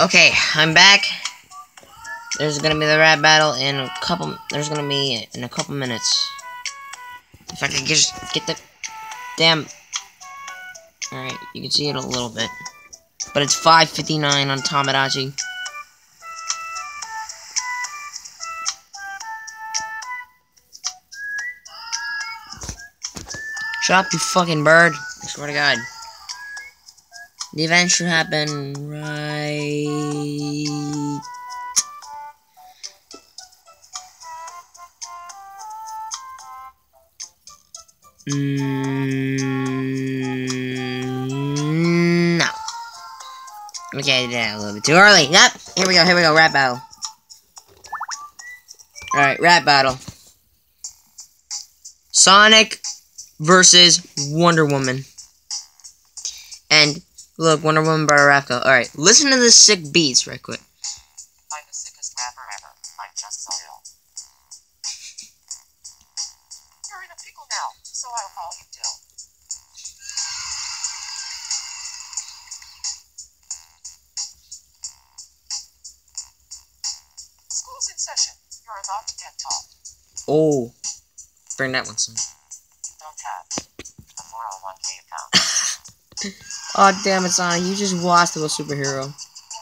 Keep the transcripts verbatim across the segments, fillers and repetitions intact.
Okay, I'm back. There's gonna be the rap battle in a couple. There's gonna be in a couple minutes. If I could just get the damn. All right, you can see it a little bit, but it's five fifty-nine on Tomodachi. Shut up, you fucking bird! I swear to God. The event should happen right. Mm, no. Okay, yeah, a little bit too early. Yep. Here we go. Here we go. Rap battle. All right, rap battle. Sonic versus Wonder Woman. And look, Wonder Woman by Rafko. All right, listen to the sick beats right quick. I'm the sickest rapper ever. I'm just so ill. You're in a pickle now, so I'll call you Dill. School's in session. You're about to get taught. Oh, bring that one, son. You don't have a four oh one K account. Oh damn it, Sonic! You just lost to a superhero.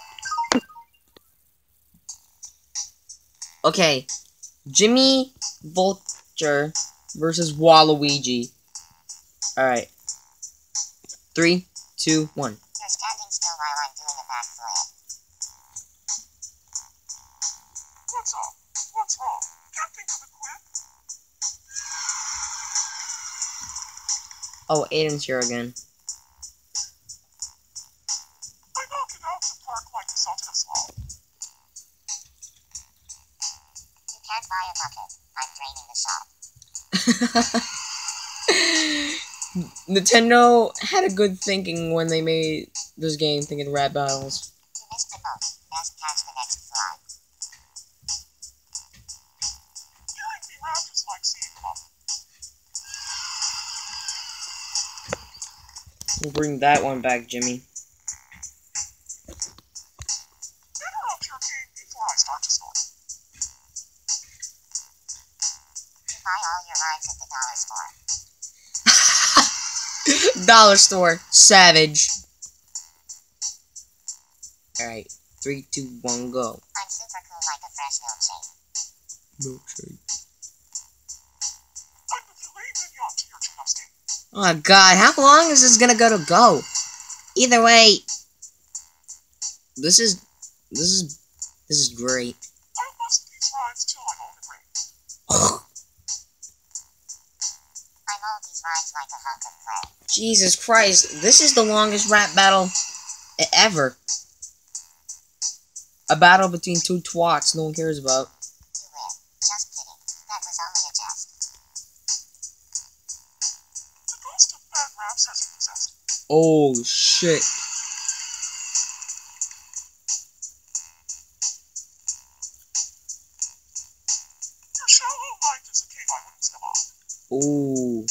Okay, Jimmy Vulture versus Waluigi. All right, three, two, one. You're standing still while I'm doing a backflip. What's up? What's wrong? Can't think of a quip. Oh, Aiden's here again. I knock it out the park like the salt of small. You can't buy a bucket. I'm draining the shop. Nintendo had a good thinking when they made this game, thinking rap battles. You missed the boat. Best catch the next fly. Hearing me rap is like seeing pop. We'll bring that one back, Jimmy. Interrupt your game before I start to snort. You buy all your lines at the dollar store. Dollar store, savage. Alright, three, two, one, go. I'm super cool like a fresh milkshake. Milkshake. I'm the filet mignon to your chopstick. Oh god, how long is this gonna go to go? Either way, this is this is this is great. I bust these rhymes till I'm on the ring. I mold these rhymes like a hunk of clay. Jesus Christ, this is the longest rap battle e- ever. A battle between two twats no one cares about. You win. Just kidding. That was only a jest. The ghost of bad raps has you possessed. Oh shit. Your shallow mind is a cave I wouldn't step on. Ooh.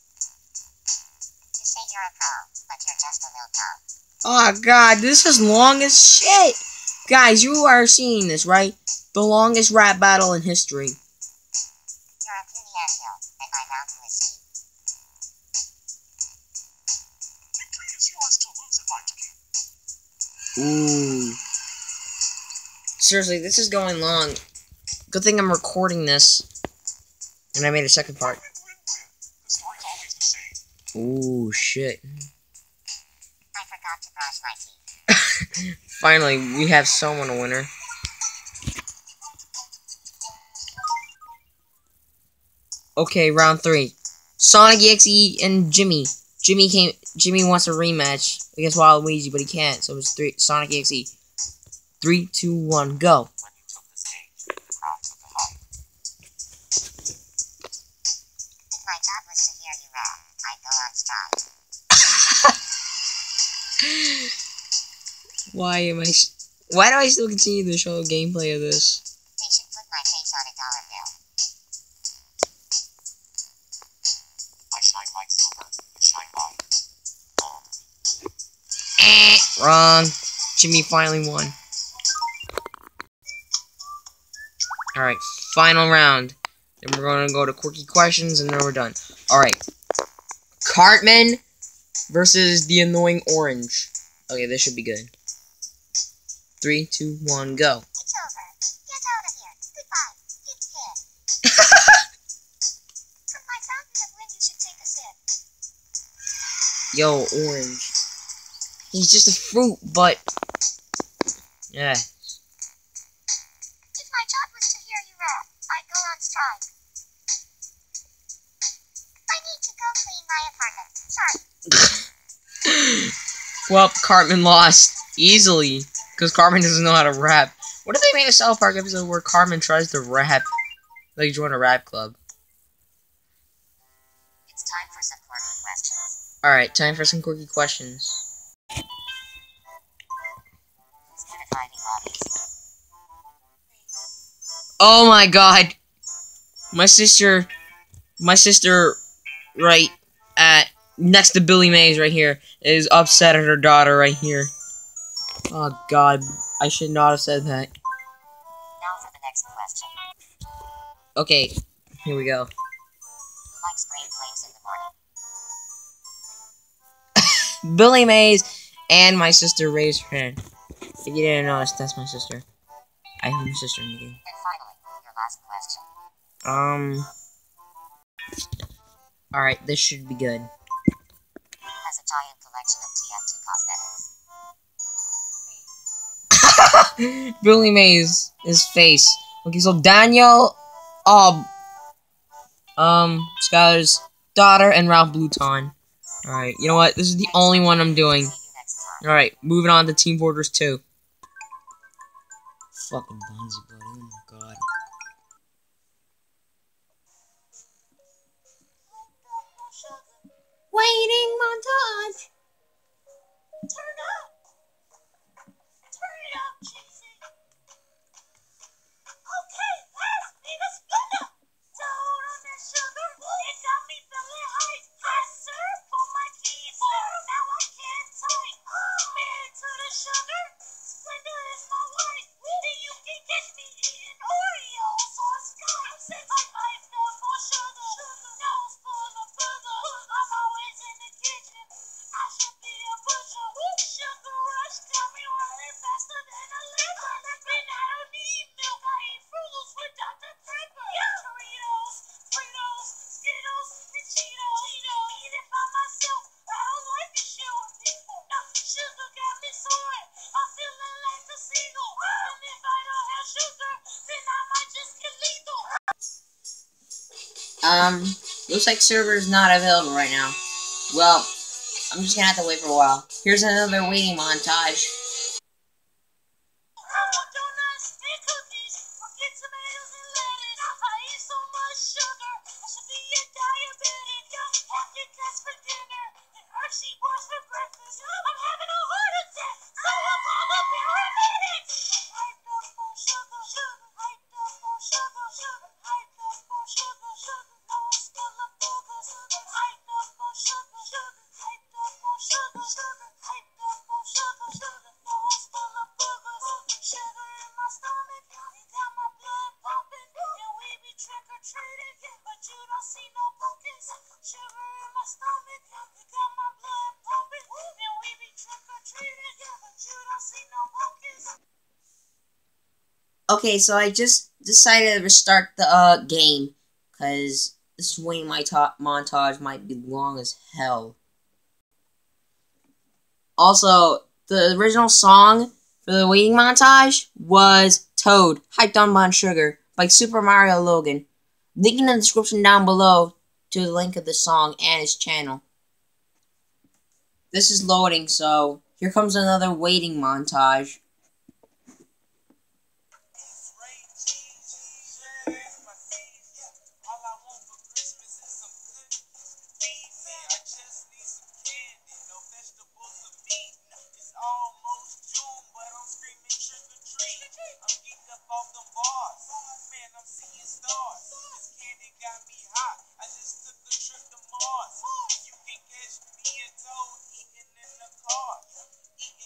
You say you're a pro, but you're just a little pro. Oh god, this is long as shit. Guys, you are seeing this, right? The longest rap battle in history. You're a puny anthill, and my mountain is steep. Victory is yours to lose it like to keep. Ooh. Seriously, this is going long. Good thing I'm recording this. And I made a second part. Win, win, win. The story's always the same. Ooh, shit. I forgot to brush my teeth. Finally, we have someone a winner. Okay, round three. Sonic E X E and Jimmy. Jimmy came. Jimmy wants a rematch against Waluigi, but he can't. So it's three. Sonic E X E. Three, two, one, go. When you took the stage, the crowd took the high. If my job was to hear you rap, I'd go on strike. Why am I? Why do I still continue to show gameplay of this? They should put my face on a dollar bill. I shine like silver, you shine like gold. Eh, wrong. Jimmy finally won. Alright, final round. Then we're gonna go to quirky questions and then we're done. Alright. Cartman versus the annoying orange. Okay, this should be good. Three, two, one, go. It's over. Get out of here. Goodbye. It's dead. From my fountain of wind, you should take a sip. Yo, orange. He's just a fruit, but... Yeah. If my job was to hear you rap, I'd go on strike. I need to go clean my apartment. Sorry. Well, Cartman lost. Easily. Because Cartman doesn't know how to rap. What if they made a South Park episode where Cartman tries to rap? Like, join a rap club. It's time for some quirky questions. Alright, time for some quirky questions. Instead of hiding lobbies. Oh my god! My sister... My sister... Right at... Next to Billy Mays right here is upset at her daughter right here. Oh god, I should not have said that. Now for the next question. Okay, here we go. Who likes green flames in the morning? Billy Mays and my sister raised her hand. If you didn't notice, that's my sister. I have my sister in the game. And finally, your last question. Um. Alright, this should be good. Has a giant collection of T F two cosmetics. Billy Mays, his face. Okay, so Daniel, um, um, Skylar's daughter, and Ralph Bluton. Alright, you know what? This is the only one I'm doing. See you next time. Alright, moving on to Team Fortress two. Fucking Bonzi, buddy. Oh my god. Waiting montage. Turn up! Turn it up, Cheesy! Okay, pass me the spinner! Down on that sugar, it got me feeling hype. Yes, sir, for my keys, sir, now I can't type. I'm into the sugar, Splendor is my wife. And you can catch me eating Oreos or Skies. I'm hyped up on sugar, nose full of sugar. I'm always in the kitchen, I should be a butcher. Sugar rush got me running faster than a liver. And I don't need milk, I eat Fruits with Doctor Pepper. Doritos, Fritos, Skittles, and Cheetos. Eat it by myself, I don't like to share with people. No, sugar got me soaring, I'm feeling like a seagull. And if I don't have sugar, then I might just get lethal. Um, looks like server is not available right now. Well, I'm just gonna have to wait for a while. Here's another waiting montage. I want donuts and cookies. Get tomatoes and lettuce. I eat so much sugar, I should be a diabetic. Having cats for dinner and Hershey bars for breakfast. I'm having a heart attack, so I'm on a paramedic. Hyped up on sugar, sugar. Hyped up on sugar, sugar. Hyped up on sugar, sugar. Nose full of boogers. Hyped up on sugar, sugar. Hyped up on sugar, sugar. Hyped up on sugar, sugar. Nose full of boogers. Sugar in my stomach, it got my blood pumping. And we be trick or treating, but you don't see no pumpkins. Sugar in my stomach, it got my blood pumping. And we be trick or treating, but you don't see no pumpkins. Okay, so I just decided to restart the uh, game. Because this waiting my top montage might be long as hell. Also, the original song for the waiting montage was Toad, Hyped on Bon Sugar by Super Mario Logan. Link in the description down below to the link of the song and his channel. This is loading, so here comes another waiting montage.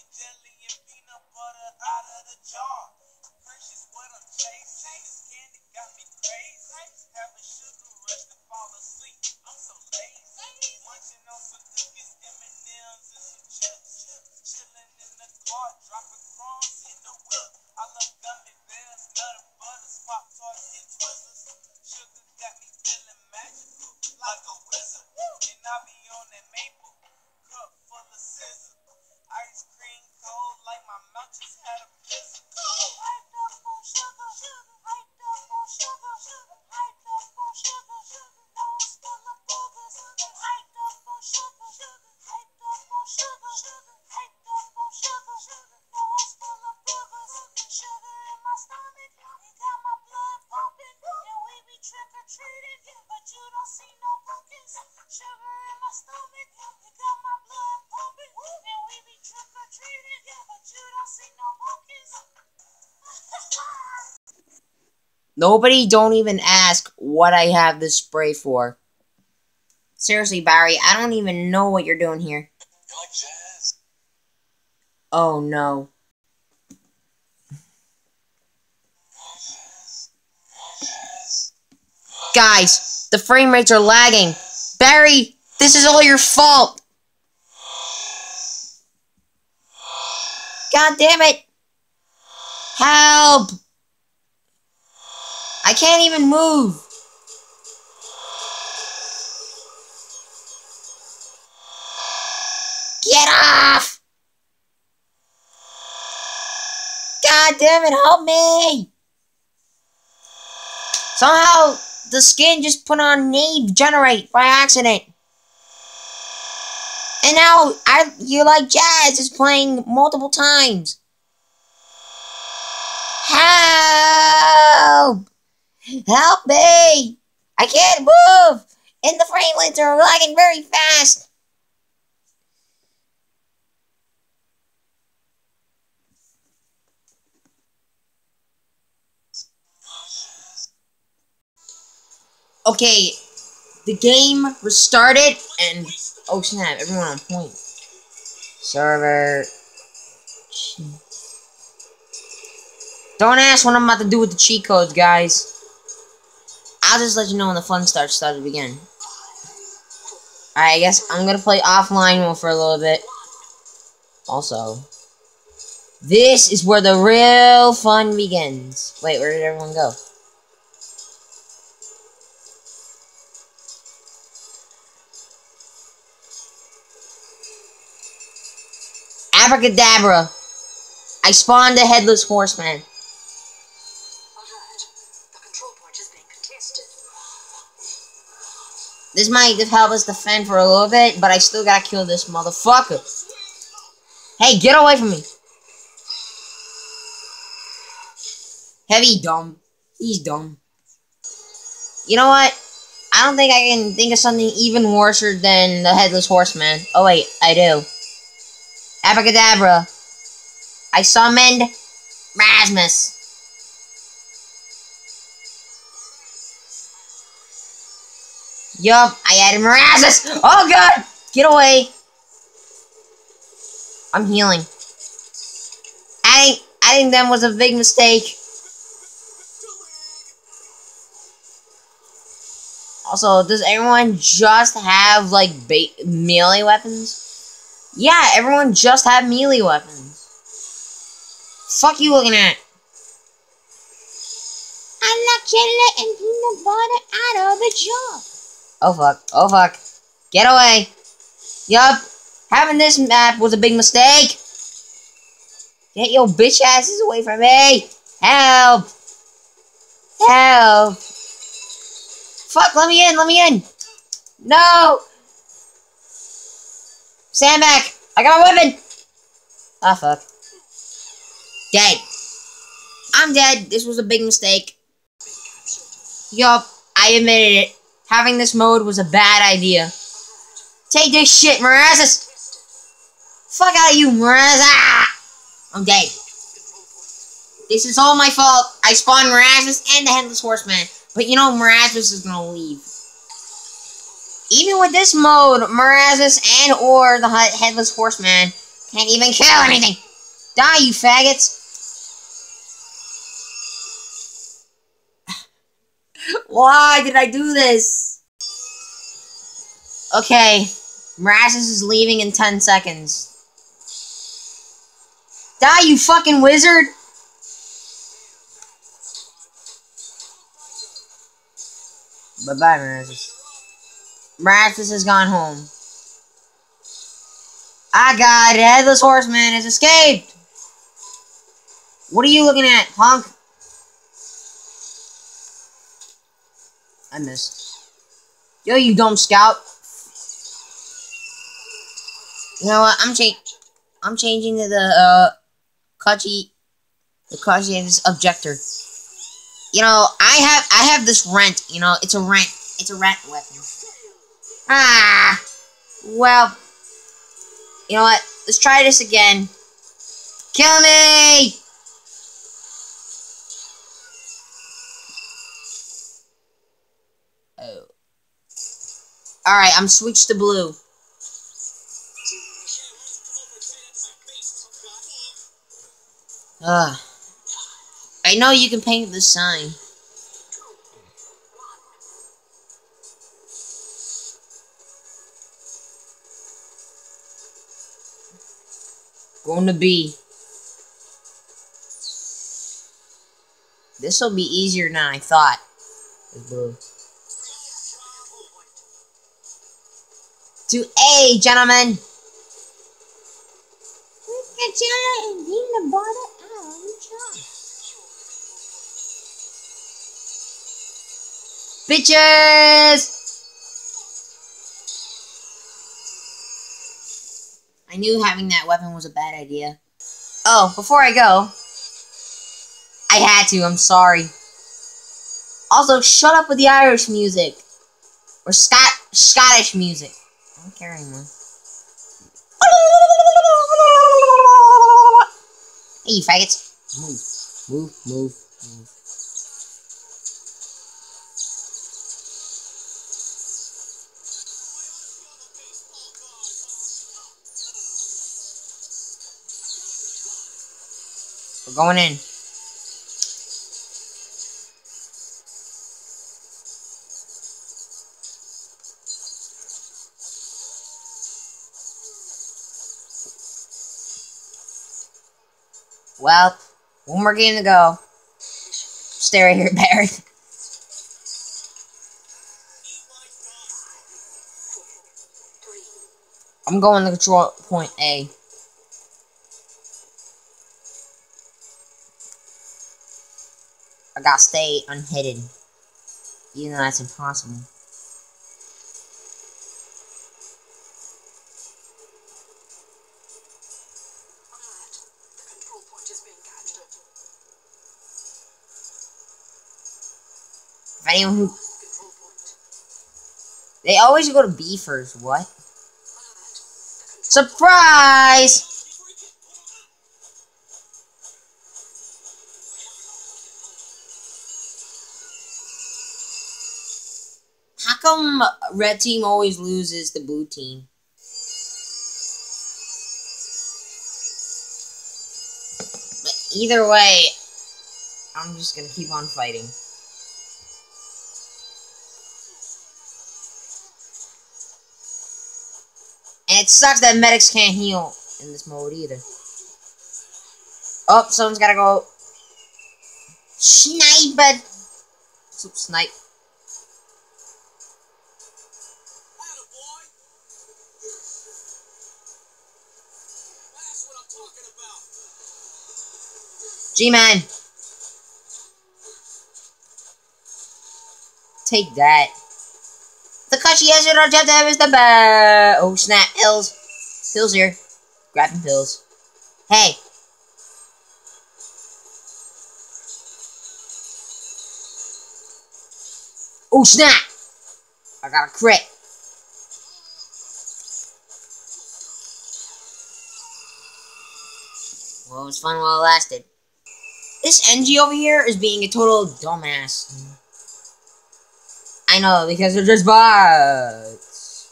Precious, what I'm chasing is candy Dropping crumbs in the whip. I love gummy bears, nut butters, pop tarts, and twizzlers. Sugar got me feeling magical, like a wizard. And I be on that maple, cup full of scissors. Ice cream cold, like my mouth just had a blizzard. Hyped up on sugar, sugar. Hyped up on sugar, sugar. Hyped up on sugar, sugar. Nose full of boogers. Hyped up on sugar, sugar. Hyped up on sugar, sugar. Hyped up on sugar, sugar. Nose full of boogers. Sugar in my stomach, it got my blood pumping. And we be trick or treating, but you don't see no pumpkins. Sugar in my stomach, it got my blood pumping. And we be trick or treating, but you don't see no pumpkins. Nobody don't even ask what I have this spray for. Seriously, Barry, I don't even know what you're doing here. You like jazz? Oh no. Guys, the frame rates are lagging. Barry, this is all your fault. God damn it. Help. I can't even move. Get off. God damn it, help me. Somehow, the skin just put on Nave Generate by accident. And now, I You Like Jazz is playing multiple times. Help! Help me! I can't move! And the frame rates are lagging very fast. Okay, the game restarted and oh snap, everyone on point. Server. Don't ask what I'm about to do with the cheat codes, guys. I'll just let you know when the fun starts starts to begin. Alright, I guess I'm gonna play offline for a little bit. Also, this is where the real fun begins. Wait, where did everyone go? Abracadabra! I spawned a headless horseman. Alert. The control point is being contested. This might help us defend for a little bit, but I still gotta kill this motherfucker. Hey, get away from me! Heavy dumb. He's dumb. You know what? I don't think I can think of something even worse than the headless horseman. Oh wait, I do. Abracadabra. I summoned Rasmus. Yup, I added Rasmus. Oh god! Get away. I'm healing. Adding, adding them was a big mistake. Also, does everyone just have, like, ba melee weapons? Yeah, everyone just have melee weapons. Fuck you looking at? I'm not jelly and peanut butter out of the jar. Oh fuck, oh fuck. Get away. Yup, having this map was a big mistake. Get your bitch asses away from me. Help. Help. Fuck, let me in, let me in. No. Stand back. I got my weapon. Ah, fuck. Dead. I'm dead. This was a big mistake. Yup, I admitted it. Having this mode was a bad idea. Take this shit, Mrazis! Fuck out of you, Mrazis! Ah! I'm dead. This is all my fault. I spawned Mrazis and the Headless Horseman. But you know, Mrazis is gonna leave. Even with this mode, Mrazis and or the Headless Horseman can't even kill anything. Die, you faggots! Why did I do this? Okay, Mrazis is leaving in ten seconds. Die, you fucking wizard! Bye-bye, Miraculous. Miraculous has gone home. Ah, God, the Headless Horseman has escaped! What are you looking at, punk? I missed. Yo, you dumb scout. You know what? I'm changing. I'm changing to the uh, Kachi, the Kachi's objector. You know, I have I have this rent. You know, it's a rent. It's a rent weapon. Ah, well, you know what? Let's try this again. Kill me! Oh. All right, I'm switched to blue. Ugh. I know you can paint the sign. Going to B. This will be easier than I thought. It's blue. To A, gentlemen. Bitches! I knew having that weapon was a bad idea. Oh, before I go, I had to, I'm sorry. Also, shut up with the Irish music. Or Scot Scottish music. I don't care anymore. Hey, you faggots. Move. Move, move, move. We're going in. Well, one more game to go. Stay right here, Barry. I'm going to control point A. I gotta stay unhidden. Even though that's impossible. If anyone who... They always go to B first, what? Surprise! How come red team always loses the blue team? But either way, I'm just gonna keep on fighting. And it sucks that medics can't heal in this mode either. Oh, someone's gotta go. Snipe! Snipe. G-Man! Take that. Takashi has your objective is the best. Oh snap, pills. Pills here. Grabbing pills. Hey. Oh snap! I got a crit. Well, it was fun while it lasted. This N G over here is being a total dumbass. I know, because they're just bots.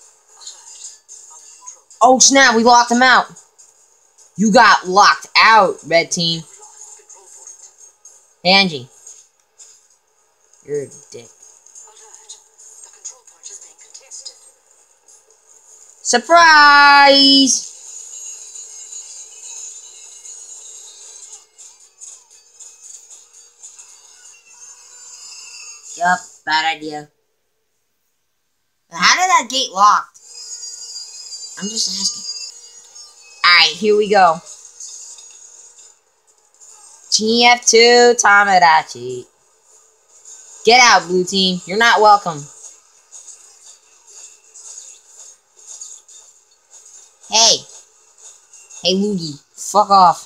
Oh snap, we locked him out. You got locked out, red team. Hey, Angie. You're a dick. Surprise! Yup, bad idea. How did that gate locked? I'm just asking. Alright, here we go. T F two Tomodachi. Get out, blue team. You're not welcome. Hey. Hey, Loogie. Fuck off.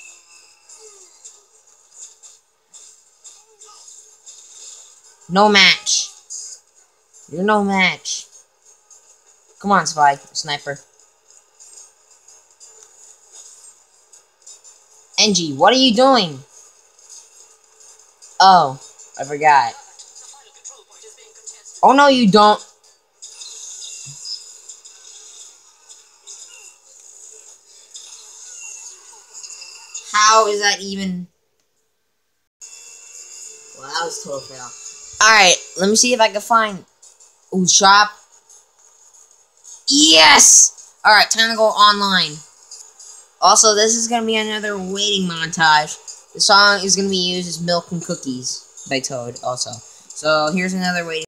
No match. You're no match. Come on, Spy. Sniper. Engie, what are you doing? Oh, I forgot. Oh, no, you don't. How is that even... Well, that was total fail. Alright, let me see if I can find... Ooh, shop. Yes! Alright, time to go online. Also, this is going to be another waiting montage. The song is going to be used as Milk and Cookies by Toad, also. So, here's another waiting